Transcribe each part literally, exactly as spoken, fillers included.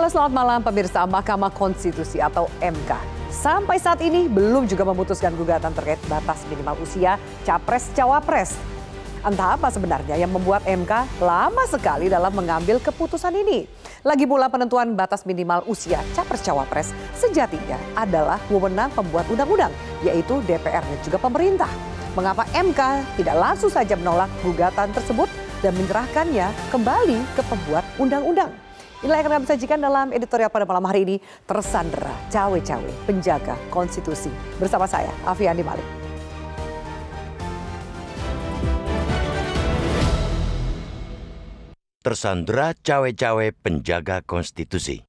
Halo, selamat malam pemirsa. Mahkamah Konstitusi atau M K sampai saat ini belum juga memutuskan gugatan terkait batas minimal usia Capres-Cawapres. Entah apa sebenarnya yang membuat M K lama sekali dalam mengambil keputusan ini. Lagi pula penentuan batas minimal usia Capres-Cawapres sejatinya adalah wewenang pembuat undang-undang, yaitu D P R dan juga pemerintah. Mengapa M K tidak langsung saja menolak gugatan tersebut dan menyerahkannya kembali ke pembuat undang-undang? Inilah yang akan kami sajikan dalam editorial pada malam hari ini, Tersandera Cawe-Cawe Penjaga Konstitusi. Bersama saya, Afiandi Malik. Tersandera Cawe-Cawe Penjaga Konstitusi.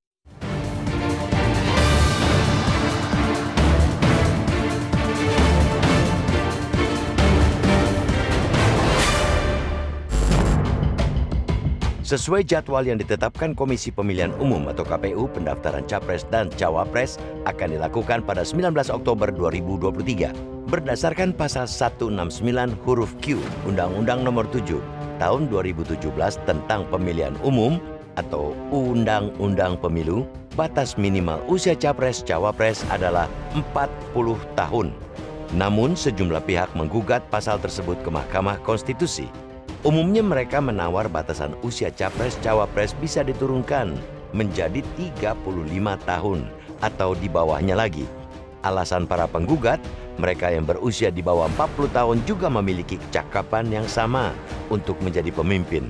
Sesuai jadwal yang ditetapkan Komisi Pemilihan Umum atau K P U, pendaftaran Capres dan Cawapres akan dilakukan pada sembilan belas Oktober dua ribu dua puluh tiga. Berdasarkan pasal seratus enam puluh sembilan huruf Q Undang-Undang Nomor tujuh Tahun dua ribu tujuh belas tentang Pemilihan Umum atau Undang-Undang Pemilu, batas minimal usia Capres-Cawapres adalah empat puluh tahun. Namun sejumlah pihak menggugat pasal tersebut ke Mahkamah Konstitusi. Umumnya mereka menawar batasan usia Capres-Cawapres bisa diturunkan menjadi tiga puluh lima tahun atau di bawahnya lagi. Alasan para penggugat, mereka yang berusia di bawah empat puluh tahun juga memiliki kecakapan yang sama untuk menjadi pemimpin.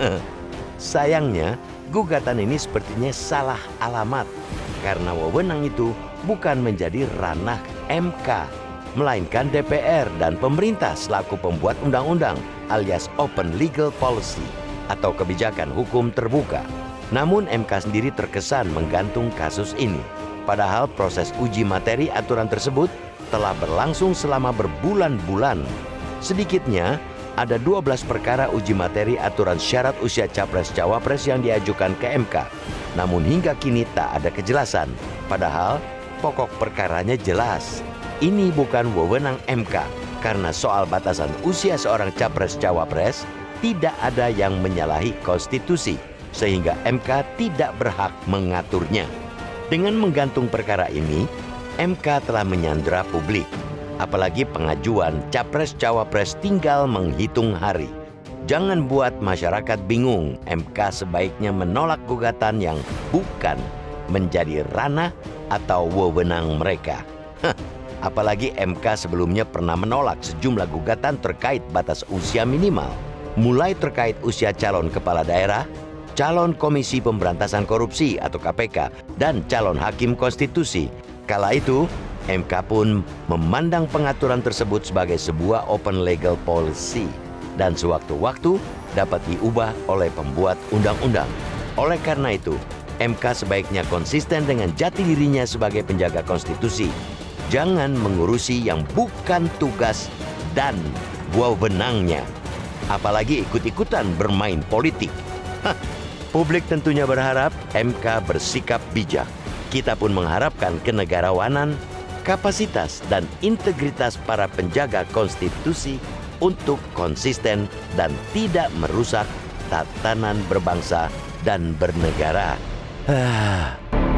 Sayangnya, gugatan ini sepertinya salah alamat karena wewenang itu bukan menjadi ranah M K, melainkan D P R dan pemerintah selaku pembuat undang-undang alias Open Legal Policy atau kebijakan hukum terbuka. Namun M K sendiri terkesan menggantung kasus ini. Padahal proses uji materi aturan tersebut telah berlangsung selama berbulan-bulan. Sedikitnya ada dua belas perkara uji materi aturan syarat usia Capres-Cawapres yang diajukan ke M K. Namun hingga kini tak ada kejelasan. Padahal pokok perkaranya jelas. Ini bukan wewenang M K karena soal batasan usia seorang Capres-Cawapres tidak ada yang menyalahi konstitusi sehingga M K tidak berhak mengaturnya. Dengan menggantung perkara ini, M K telah menyandera publik. Apalagi pengajuan Capres-Cawapres tinggal menghitung hari. Jangan buat masyarakat bingung, M K sebaiknya menolak gugatan yang bukan menjadi ranah atau wewenang mereka. Hah. Apalagi M K sebelumnya pernah menolak sejumlah gugatan terkait batas usia minimal. Mulai terkait usia calon kepala daerah, calon Komisi Pemberantasan Korupsi atau K P K, dan calon Hakim Konstitusi. Kala itu, M K pun memandang pengaturan tersebut sebagai sebuah open legal policy dan sewaktu-waktu dapat diubah oleh pembuat undang-undang. Oleh karena itu, M K sebaiknya konsisten dengan jati dirinya sebagai penjaga konstitusi. Jangan mengurusi yang bukan tugas dan wewenangnya. Apalagi ikut-ikutan bermain politik. Hah, publik tentunya berharap M K bersikap bijak. Kita pun mengharapkan kenegarawanan, kapasitas dan integritas para penjaga konstitusi untuk konsisten dan tidak merusak tatanan berbangsa dan bernegara. Ah.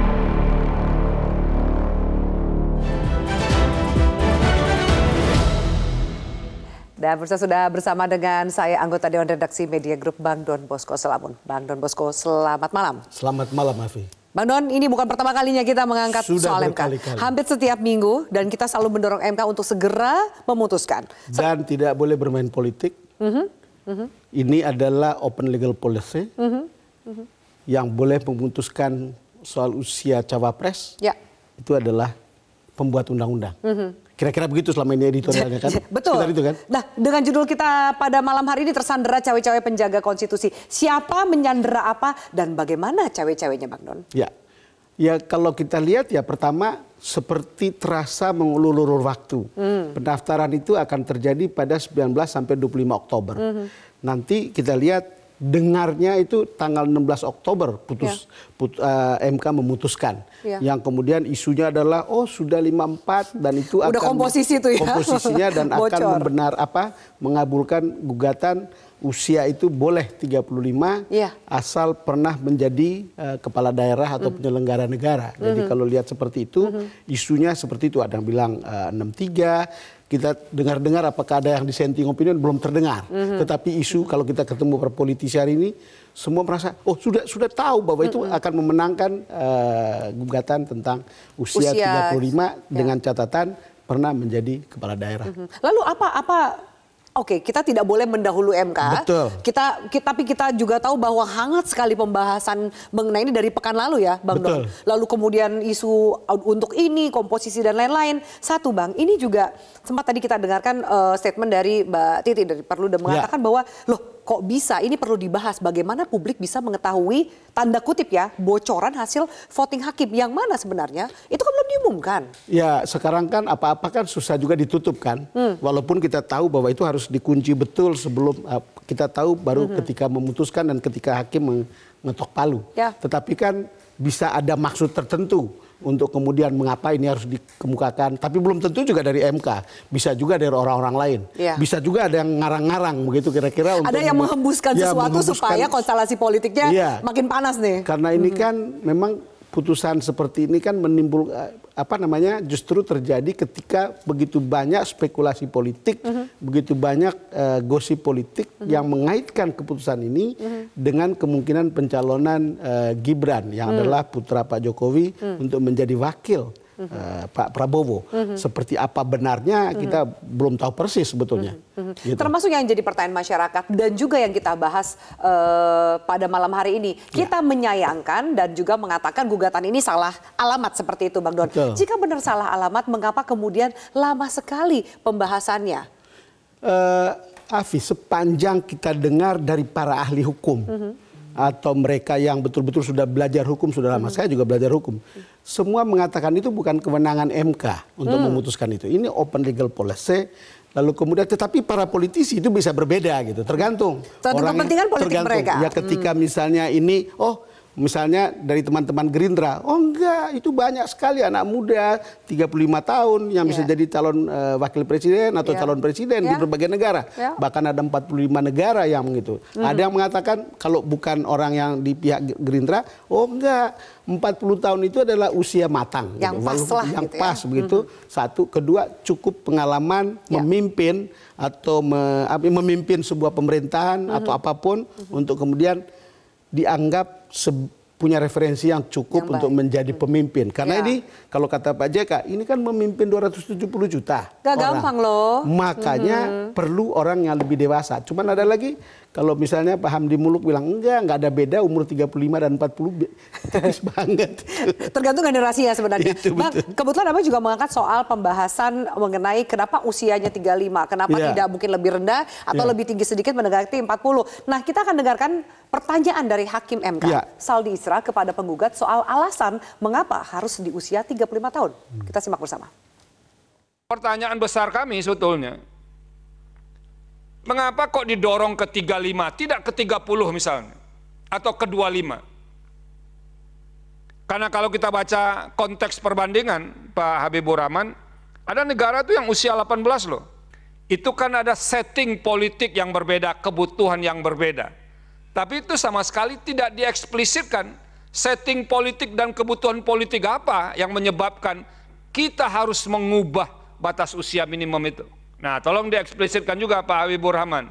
Dan pemirsa sudah bersama dengan saya anggota Dewan Redaksi Media Group Bang Don Bosco Selamun. Bang Don Bosco, selamat malam. Selamat malam, Afi. Bang Don, ini bukan pertama kalinya kita mengangkat Sudah soal M K. berkali-kali. Hampir setiap minggu dan kita selalu mendorong M K untuk segera memutuskan. Dan tidak boleh bermain politik. Uh-huh. Uh-huh. Ini adalah open legal policy uh-huh. Uh-huh. yang boleh memutuskan soal usia cawapres. Ya. Itu adalah pembuat undang-undang. Uh-huh. Kira-kira begitu selama ini editorialnya kan? Betul. Itu kan? Nah, dengan judul kita pada malam hari ini, Tersandera Cawe-Cawe Penjaga Konstitusi. Siapa menyandera apa dan bagaimana cawe-cawenya, Bang Don? Ya, ya kalau kita lihat ya pertama seperti terasa mengulur-ulur waktu. Hmm. Pendaftaran itu akan terjadi pada sembilan belas sampai dua puluh lima Oktober. Hmm. Nanti kita lihat dengarnya itu tanggal enam belas Oktober putus ya. put, uh, M K memutuskan. Ya. Yang kemudian isunya adalah oh sudah lima puluh empat dan itu udah akan komposisi itu ya. komposisinya dan akan membenar apa mengabulkan gugatan usia itu boleh tiga puluh lima yeah. asal pernah menjadi uh, kepala daerah atau mm. penyelenggara negara. Jadi mm-hmm. kalau lihat seperti itu, mm-hmm. isunya seperti itu. Ada yang bilang uh, enam puluh tiga, kita dengar-dengar apakah ada yang dissenting opinion, belum terdengar. Mm-hmm. Tetapi isu mm-hmm. kalau kita ketemu para politisi hari ini, semua merasa, oh sudah sudah tahu bahwa mm-hmm. itu akan memenangkan uh, gugatan tentang usia, usia tiga puluh lima yeah. dengan catatan pernah menjadi kepala daerah. Mm-hmm. Lalu apa apa Oke, kita tidak boleh mendahulu M K. Betul. Kita, kita, tapi kita juga tahu bahwa hangat sekali pembahasan mengenai ini dari pekan lalu ya, Bang Don. Lalu kemudian isu untuk ini, komposisi dan lain-lain. Satu, Bang, ini juga sempat tadi kita dengarkan uh, statement dari Mbak Titi dari Perludem mengatakan ya. bahwa, loh kok bisa, ini perlu dibahas bagaimana publik bisa mengetahui, tanda kutip ya, bocoran hasil voting hakim. Yang mana sebenarnya? Itu kan belum diumumkan. Ya, sekarang kan apa-apa kan susah juga ditutup kan. Hmm. Walaupun kita tahu bahwa itu harus dikunci betul sebelum uh, kita tahu baru hmm. ketika memutuskan dan ketika hakim mengetok palu. Ya. Tetapi kan bisa ada maksud tertentu untuk kemudian mengapa ini harus dikemukakan. Tapi belum tentu juga dari M K. Bisa juga dari orang-orang lain. Ya. Bisa juga ada yang ngarang-ngarang begitu kira-kira. Ada yang menghembuskan ya, sesuatu menghembuskan, supaya konstelasi politiknya ya. makin panas nih. Karena ini hmm. kan memang putusan seperti ini kan menimbul apa namanya justru terjadi ketika begitu banyak spekulasi politik, uh-huh. begitu banyak uh, gosip politik uh-huh. yang mengaitkan keputusan ini uh-huh. dengan kemungkinan pencalonan uh, Gibran yang uh-huh. adalah putra Pak Jokowi uh-huh. untuk menjadi wakil uh-huh. uh, Pak Prabowo. Uh-huh. Seperti apa benarnya kita uh-huh. belum tahu persis sebetulnya. Uh-huh. Gitu. Termasuk yang jadi pertanyaan masyarakat dan juga yang kita bahas uh, pada malam hari ini. Kita ya. menyayangkan dan juga mengatakan gugatan ini salah alamat seperti itu, Bang Don. Betul. Jika benar salah alamat, mengapa kemudian lama sekali pembahasannya? Uh, Afi, sepanjang kita dengar dari para ahli hukum uh-huh. atau mereka yang betul-betul sudah belajar hukum sudah lama, uh-huh. saya juga belajar hukum. Uh-huh. Semua mengatakan itu bukan kewenangan M K untuk uh-huh. memutuskan itu. Ini open legal policy. Lalu kemudian, tetapi para politisi itu bisa berbeda gitu, tergantung. Tergantung orang kepentingan politik tergantung. mereka. Ya ketika hmm. misalnya ini, oh misalnya dari teman-teman Gerindra, oh enggak, itu banyak sekali anak muda tiga puluh lima tahun yang yeah. bisa jadi calon uh, wakil presiden atau yeah. calon presiden yeah. di berbagai negara. Yeah. Bahkan ada empat puluh lima negara yang begitu. Mm. Ada yang mengatakan kalau bukan orang yang di pihak Gerindra, oh enggak, empat puluh tahun itu adalah usia matang. Yang gitu. pas lah. Yang gitu pas ya. begitu. Mm-hmm. Satu, kedua cukup pengalaman yeah. memimpin atau me, memimpin sebuah pemerintahan mm-hmm. atau apapun mm-hmm. untuk kemudian dianggap punya referensi yang cukup yang untuk menjadi pemimpin. Karena ya. ini kalau kata Pak J K, ini kan memimpin dua ratus tujuh puluh juta Gak orang. gampang loh. Makanya mm-hmm. perlu orang yang lebih dewasa. Cuman ada lagi, kalau misalnya Pak Hamdi Muluk bilang, enggak, enggak ada beda umur tiga puluh lima dan empat puluh, tipis banget. Tergantung generasi ya sebenarnya. Itu, Bang, kebetulan Abang juga mengangkat soal pembahasan mengenai kenapa usianya tiga puluh lima, kenapa yeah. tidak mungkin lebih rendah atau yeah. lebih tinggi sedikit mendekati empat puluh. Nah, kita akan dengarkan pertanyaan dari Hakim M K, yeah. Saldi Isra, kepada penggugat soal alasan mengapa harus di usia tiga puluh lima tahun. Kita simak bersama. Pertanyaan besar kami sebetulnya, mengapa kok didorong ke tiga puluh lima, tidak ke tiga puluh misalnya, atau ke dua puluh lima? Karena kalau kita baca konteks perbandingan, Pak Habibur Rahman, ada negara tuh yang usia delapan belas loh. Itu kan ada setting politik yang berbeda, kebutuhan yang berbeda. Tapi itu sama sekali tidak dieksplisitkan setting politik dan kebutuhan politik apa yang menyebabkan kita harus mengubah batas usia minimum itu. Nah, tolong dieksplisitkan juga Pak Habibur Rahman,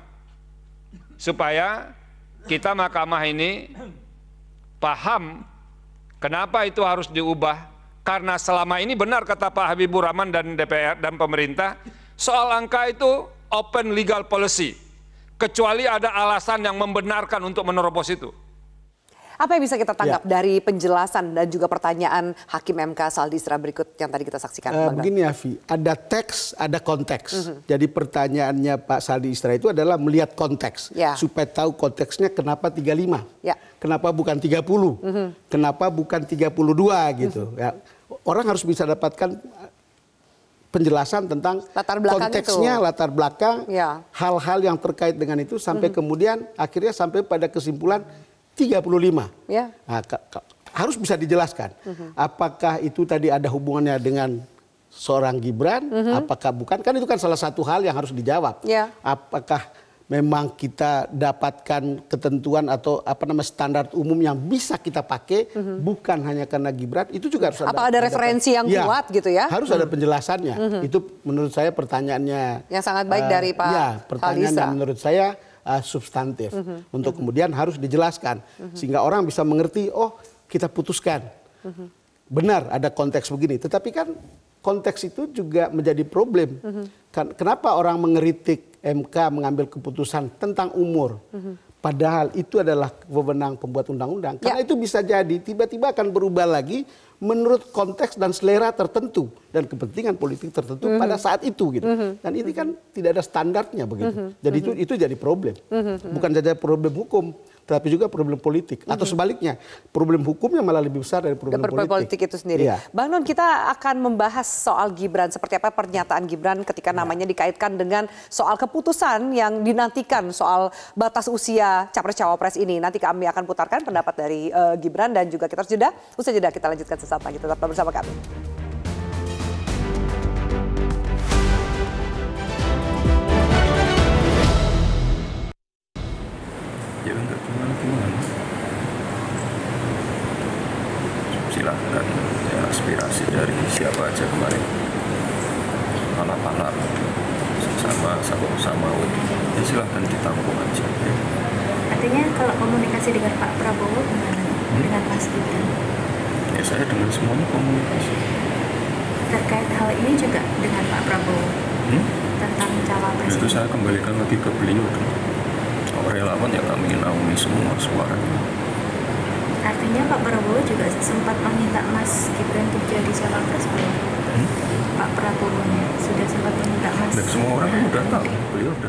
supaya kita mahkamah ini paham kenapa itu harus diubah. Karena selama ini benar kata Pak Habibur Rahman dan D P R dan pemerintah, soal angka itu open legal policy, kecuali ada alasan yang membenarkan untuk menerobos itu. Apa yang bisa kita tangkap ya. dari penjelasan dan juga pertanyaan Hakim M K Saldi Isra berikut yang tadi kita saksikan? Uh, begini Afi, ada teks, ada konteks. Uh-huh. Jadi pertanyaannya Pak Saldi Isra itu adalah melihat konteks. Ya. Supaya tahu konteksnya kenapa tiga puluh lima. Ya. Kenapa bukan tiga puluh. Uh-huh. Kenapa bukan tiga puluh dua gitu. Uh-huh. Ya. Orang harus bisa dapatkan penjelasan tentang latar konteksnya, itu. latar belakang, ya. hal-hal yang terkait dengan itu. Sampai uh-huh. kemudian akhirnya sampai pada kesimpulan tiga puluh lima. Ya. Nah, harus bisa dijelaskan. Uh-huh. Apakah itu tadi ada hubungannya dengan seorang Gibran? Uh-huh. Apakah bukan? Kan itu kan salah satu hal yang harus dijawab. Ya. Apakah memang kita dapatkan ketentuan atau apa namanya standar umum yang bisa kita pakai, mm-hmm. bukan hanya karena Gibran, itu juga harus apa ada, ada referensi yang ya, kuat gitu ya? Harus hmm. ada penjelasannya. Mm-hmm. Itu menurut saya pertanyaannya yang sangat baik uh, dari Pak ya, pertanyaan Halisa. yang menurut saya uh, substantif mm-hmm. untuk mm-hmm. kemudian harus dijelaskan mm-hmm. sehingga orang bisa mengerti. Oh, kita putuskan. Mm-hmm. Benar ada konteks begini, tetapi kan konteks itu juga menjadi problem. Mm-hmm. Kan, kenapa orang mengeritik M K mengambil keputusan tentang umur? Mm-hmm. Padahal itu adalah wewenang pembuat undang-undang. Karena ya. itu bisa jadi tiba-tiba akan berubah lagi menurut konteks dan selera tertentu dan kepentingan politik tertentu mm-hmm. pada saat itu gitu. Mm-hmm. Dan ini kan tidak ada standarnya begitu. Mm-hmm. Jadi itu itu jadi problem. Mm-hmm. Bukan saja problem hukum, tapi juga problem politik. Atau sebaliknya, problem hukumnya malah lebih besar dari problem politik. politik itu sendiri. Iya. Bang Non, kita akan membahas soal Gibran. Seperti apa pernyataan Gibran ketika namanya dikaitkan dengan soal keputusan yang dinantikan soal batas usia Capres-Cawapres ini. Nanti kami akan putarkan pendapat dari uh, Gibran dan juga kita harus jeda. Usai jeda kita lanjutkan sesaat lagi. Tetap bersama kami. Ya enggak gimana-gimana. Silahkan ya, aspirasi dari siapa aja kemarin. Anak-anak sama sama sama ya silahkan ditampung aja. Ya. Artinya kalau komunikasi dengan Pak Prabowo gimana? Hmm? Dengan Mas Gibran? Ya saya dengan semuanya komunikasi. Terkait hal ini juga dengan Pak Prabowo hmm? tentang cawapres. Itu saya kembalikan lagi ke beliau dong. Relawan yang kami naungi semua suaranya. Artinya Pak Prabowo juga sempat meminta Mas Gibran untuk jadi cawapres belum? Hmm? Pak Prabowo sudah sempat meminta Mas. Dan semua orang kan udah tahu, beliau udah.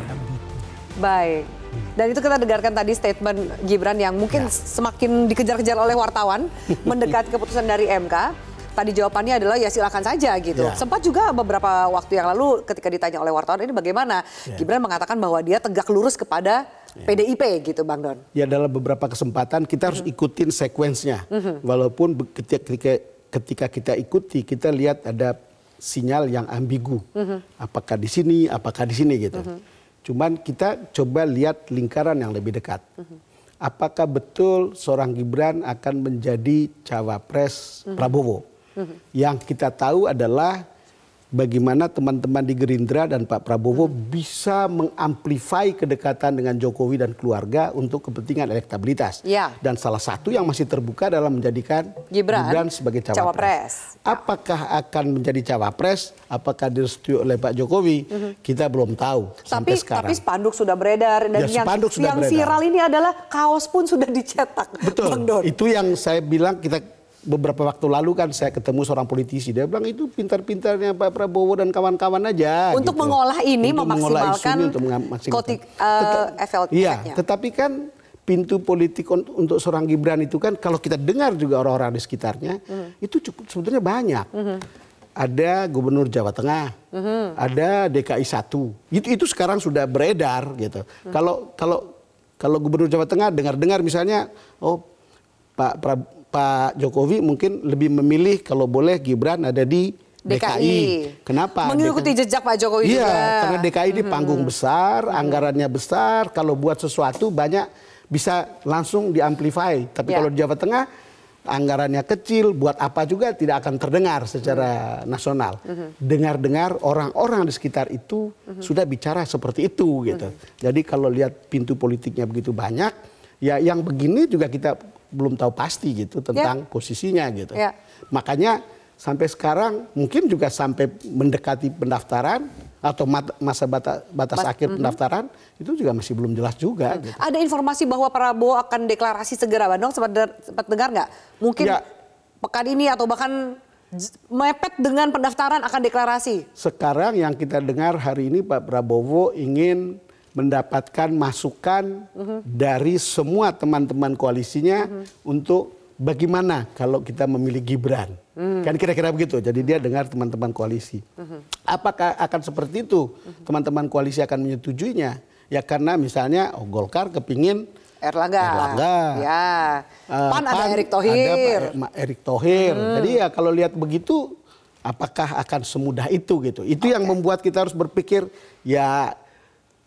Baik. Dan itu kita dengarkan tadi statement Gibran yang mungkin ya. semakin dikejar-kejar oleh wartawan mendekati keputusan dari M K. Tadi jawabannya adalah ya silakan saja gitu. Ya. Sempat juga beberapa waktu yang lalu ketika ditanya oleh wartawan ini bagaimana, ya. Gibran mengatakan bahwa dia tegak lurus kepada ya. P D I P gitu Bang Don. Ya dalam beberapa kesempatan kita harus mm-hmm. ikutin sekuensnya. Mm-hmm. Walaupun ketika, ketika kita ikuti kita lihat ada sinyal yang ambigu. Mm-hmm. Apakah di sini, apakah di sini gitu. Mm-hmm. Cuman kita coba lihat lingkaran yang lebih dekat. Mm-hmm. Apakah betul seorang Gibran akan menjadi cawapres mm-hmm. Prabowo? Mm-hmm. Yang kita tahu adalah bagaimana teman-teman di Gerindra dan Pak Prabowo mm-hmm. bisa mengamplify kedekatan dengan Jokowi dan keluarga untuk kepentingan elektabilitas. Yeah. Dan salah satu yang masih terbuka adalah menjadikan Gibran, Gibran sebagai cawapres. cawapres. Apakah akan menjadi cawapres? Apakah direstui oleh Pak Jokowi? Mm-hmm. Kita belum tahu tapi, sampai sekarang. Tapi spanduk sudah beredar dan ya, yang, sudah yang beredar. viral ini adalah kaos pun sudah dicetak. Betul. Itu yang saya bilang kita beberapa waktu lalu kan saya ketemu seorang politisi, dia bilang itu pintar-pintarnya Pak Prabowo dan kawan-kawan aja. Untuk gitu. mengolah ini, untuk memaksimalkan kotik uh, F L. Iya, tetapi kan pintu politik untuk seorang Gibran itu kan kalau kita dengar juga orang-orang di sekitarnya, mm. itu cukup sebetulnya banyak. Mm-hmm. Ada Gubernur Jawa Tengah, mm-hmm. ada D K I satu, itu itu sekarang sudah beredar gitu. Mm. Kalau kalau kalau Gubernur Jawa Tengah dengar-dengar misalnya, oh Pak Prabowo Pak Jokowi mungkin lebih memilih kalau boleh Gibran ada di D K I. D K I. Kenapa? Mengikuti D K I. Jejak Pak Jokowi iya, juga. Iya, karena D K I ini panggung hmm. besar, anggarannya besar. Kalau buat sesuatu banyak bisa langsung diamplify. Tapi ya. kalau di Jawa Tengah anggarannya kecil, buat apa juga tidak akan terdengar secara hmm. nasional. Hmm. Dengar-dengar orang-orang di sekitar itu hmm. sudah bicara seperti itu gitu. Hmm. Jadi kalau lihat pintu politiknya begitu banyak, ya yang begini juga kita belum tahu pasti gitu tentang ya. posisinya gitu. Ya. Makanya sampai sekarang mungkin juga sampai mendekati pendaftaran atau masa batas, batas Mas, akhir mm-hmm. pendaftaran itu juga masih belum jelas juga. Hmm. Gitu. Ada informasi bahwa Prabowo akan deklarasi segera, Bandung sempat, sempat dengar nggak? Mungkin ya. pekan ini atau bahkan mepet dengan pendaftaran akan deklarasi. Sekarang yang kita dengar hari ini Pak Prabowo ingin mendapatkan masukan uh-huh. dari semua teman-teman koalisinya uh-huh. untuk bagaimana kalau kita memilih Gibran. Uh-huh. Kan kira-kira begitu. Jadi dia dengar teman-teman koalisi. Uh-huh. Apakah akan seperti itu? Uh-huh. Teman-teman koalisi akan menyetujuinya. Ya karena misalnya oh, Golkar kepingin Erlangga. Erlangga. Ya. Uh, Pan, Pan ada Erick Thohir. Ada Pak Erick Thohir. Uh-huh. Jadi ya kalau lihat begitu apakah akan semudah itu gitu. Itu okay. yang membuat kita harus berpikir ya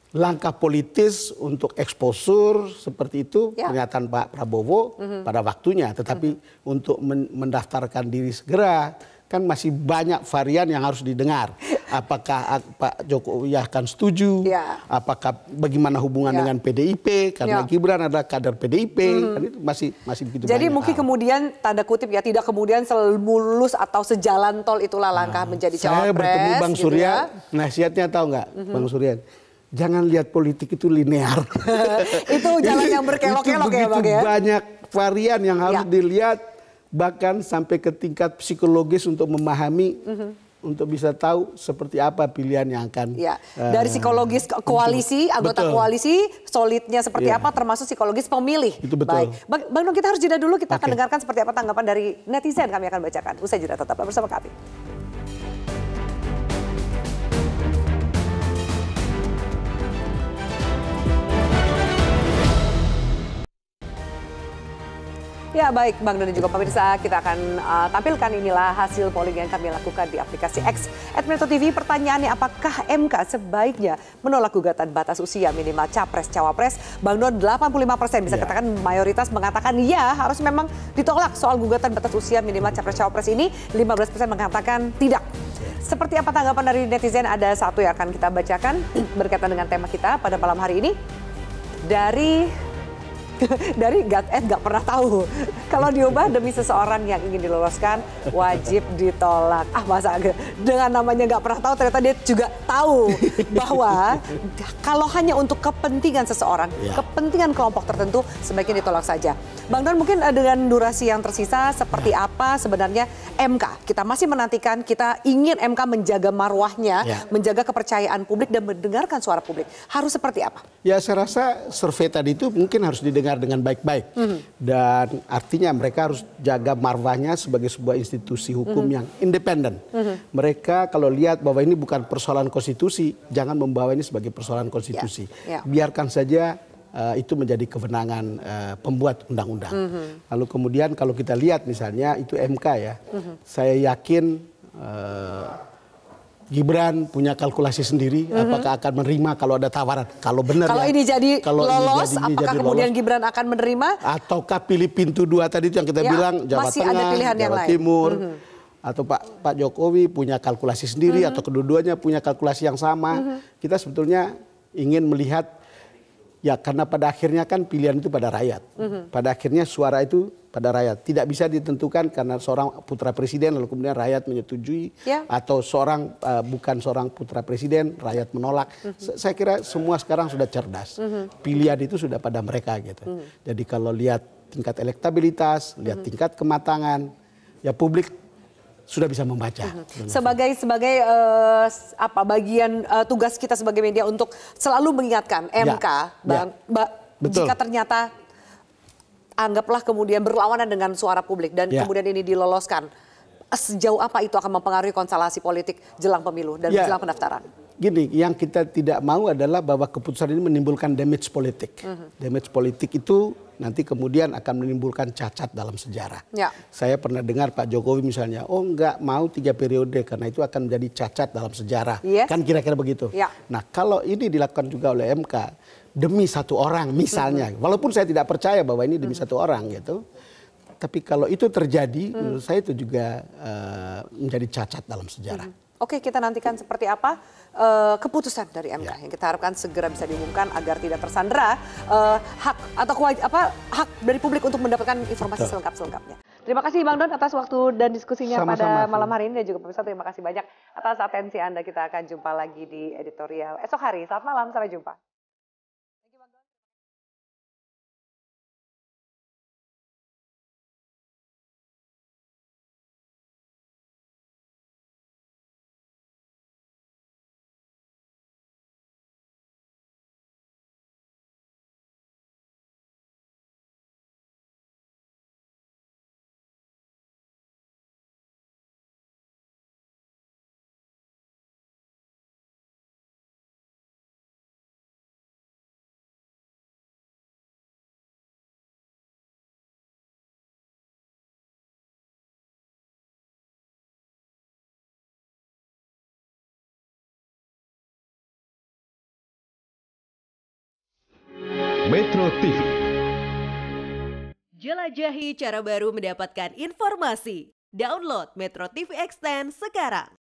langkah politis untuk eksposur seperti itu Ya. pernyataan Pak Prabowo mm-hmm. pada waktunya. Tetapi mm-hmm. untuk men- mendaftarkan diri segera kan masih banyak varian yang harus didengar. Apakah Pak Jokowi akan setuju? Ya. Apakah bagaimana hubungan Ya. dengan P D I P? Karena Ya. Gibran adalah kader P D I P. Mm-hmm. Kan itu masih masih begitu Jadi banyak mungkin hal. kemudian tanda kutip ya tidak kemudian selalu mulus atau sejalan tol itulah langkah Nah, menjadi saya cawapres. bertemu Bang gitu Surya, ya. nasihatnya tahu nggak, mm-hmm. Bang Surya? Jangan lihat politik itu linear. Itu jalan yang berkelok-kelok ya, Bang ya. Banyak varian yang harus Ya. dilihat, bahkan sampai ke tingkat psikologis untuk memahami, mm-hmm. untuk bisa tahu seperti apa pilihan yang akan. Ya, dari psikologis uh, koalisi, anggota betul. koalisi, solidnya seperti Ya. apa, termasuk psikologis pemilih. Itu betul. Baik, Bang, Bang Don, kita harus jeda dulu, kita akan Oke. dengarkan seperti apa tanggapan dari netizen kami akan bacakan. Usai jeda, tetaplah bersama kami. Ya baik Bang Don dan juga pemirsa, kita akan uh, tampilkan inilah hasil polling yang kami lakukan di aplikasi X at Metro T V. Pertanyaannya, apakah M K sebaiknya menolak gugatan batas usia minimal capres-cawapres? Bang Don delapan puluh lima persen bisa Ya. katakan mayoritas mengatakan ya harus memang ditolak soal gugatan batas usia minimal capres-cawapres ini. lima belas persen mengatakan tidak. Seperti apa tanggapan dari netizen? Ada satu yang akan kita bacakan berkaitan dengan tema kita pada malam hari ini. Dari dari Gat Ed gak pernah tahu. Kalau diubah demi seseorang yang ingin diloloskan wajib ditolak. Ah masa dengan namanya gak pernah tahu ternyata dia juga tahu bahwa kalau hanya untuk kepentingan seseorang, Ya. kepentingan kelompok tertentu sebaiknya ditolak saja. Bang Don, mungkin dengan durasi yang tersisa seperti Ya. apa sebenarnya M K? Kita masih menantikan, kita ingin M K menjaga marwahnya, Ya. menjaga kepercayaan publik dan mendengarkan suara publik. Harus seperti apa? Ya saya rasa survei tadi itu mungkin harus didengar dengan baik-baik. Mm-hmm. Dan artinya mereka harus jaga marwahnya sebagai sebuah institusi hukum mm-hmm. yang independen. Mm-hmm. Mereka kalau lihat bahwa ini bukan persoalan konstitusi, jangan membawa ini sebagai persoalan konstitusi. Ya. Ya. Biarkan saja uh, itu menjadi kewenangan uh, pembuat undang-undang. Mm-hmm. Lalu kemudian kalau kita lihat misalnya itu M K ya, mm-hmm. saya yakin uh, Gibran punya kalkulasi sendiri, mm-hmm. apakah akan menerima kalau ada tawaran. Kalau benar Kalau ya, ini jadi kalau lolos, ini jadi, ini apakah jadi kemudian lolos, Gibran akan menerima? ataukah pilih pintu dua tadi itu yang kita Ya, bilang Jawa masih ada Tengah, pilihan yang Jawa lain. Timur, Mm-hmm. atau Pak Pak Jokowi punya kalkulasi sendiri Mm-hmm. atau kedua-duanya punya kalkulasi yang sama. Mm-hmm. Kita sebetulnya ingin melihat ya karena pada akhirnya kan pilihan itu pada rakyat. Mm-hmm. Pada akhirnya suara itu pada rakyat. Tidak bisa ditentukan karena seorang putra presiden lalu kemudian rakyat menyetujui Ya. atau seorang uh, bukan seorang putra presiden rakyat menolak. Mm-hmm. Saya kira semua sekarang sudah cerdas. Mm-hmm. Pilihan itu sudah pada mereka gitu. Mm-hmm. Jadi kalau lihat tingkat elektabilitas, lihat mm-hmm. tingkat kematangan, ya publik sudah bisa membaca. Mm-hmm. Sebagai sebagai uh, apa bagian uh, tugas kita sebagai media untuk selalu mengingatkan M K, Ya. bang, Ya. ba- Betul. jika ternyata anggaplah kemudian berlawanan dengan suara publik dan Ya. kemudian ini diloloskan, sejauh apa itu akan mempengaruhi konstelasi politik jelang pemilu dan Ya. jelang pendaftaran? Gini, yang kita tidak mau adalah bahwa keputusan ini menimbulkan damage politik. Mm-hmm. Damage politik itu nanti kemudian akan menimbulkan cacat dalam sejarah. Ya. Saya pernah dengar Pak Jokowi misalnya, oh enggak mau tiga periode karena itu akan menjadi cacat dalam sejarah. Yes. Kan kira-kira begitu. Ya. Nah kalau ini dilakukan juga oleh M K demi satu orang misalnya, mm-hmm. walaupun saya tidak percaya bahwa ini demi mm-hmm. satu orang gitu. Tapi kalau itu terjadi, mm. menurut saya itu juga uh, menjadi cacat dalam sejarah. Mm-hmm. Oke, kita nantikan seperti apa uh, keputusan dari M K Ya. yang kita harapkan segera bisa diumumkan agar tidak tersandera uh, hak atau kewaj- apa hak dari publik untuk mendapatkan informasi Betul. selengkap-selengkapnya. Terima kasih Bang Don atas waktu dan diskusinya pada Sama-sama. malam hari ini dan juga pemirsa terima kasih banyak atas atensi Anda. Kita akan jumpa lagi di editorial esok hari. Selamat malam, sampai jumpa. Metro T V. Jelajahi cara baru mendapatkan informasi. Download Metro T V Extend sekarang.